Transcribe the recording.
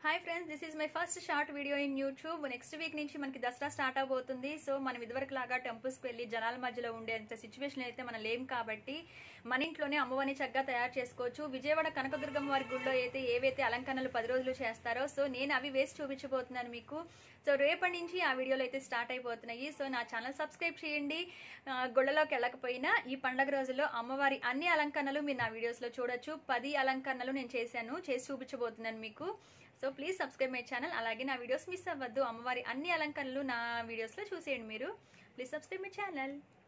Hi friends, this is my first short video in YouTube. Next week నుంచి మనకి Dasara start అవబోతుంది. So మనం ఇదివరకు లాగా టెంపుల్స్కి వెళ్ళి జనాల మధ్యలో ఉండేంత సిచ్యువేషన్ అయితే మనం లేం కాబట్టి మన ఇంట్లోనే అమ్మవారిని చక్కగా తయారు చేసుకోవచ్చు. విజయవాడ కనకదుర్గమ్మ వారి గుడిలో అయితే ఏవైతే అలంకరణలు 10 రోజులు చేస్తారో సో నేను అవి వేసి చూపించబోతున్నాను మీకు. సో రేపటి నుంచి ఆ వీడియోలు అయితే స్టార్ట్ అయిపోతున్నాయి. సో నా ఛానల్ సబ్స్క్రైబ్ చేయండి. గుళ్ళలోకి వెళ్ళకపోయినా ఈ పండగ రోజుల్లో అమ్మవారి అన్ని అలంకరణలు మీరు నా వీడియోస్లో చూడొచ్చు. 10 అలంకరణలు నేను చేసి చూపించబోతున్నాను మీకు. So please subscribe my channel. అలాగే నా వీడియోస్ మిస్ అవ్వద్దు. అమ్మవారి అన్ని అలంకరణలు నా వీడియోస్లో చూసేయండి మీరు. Please subscribe my channel.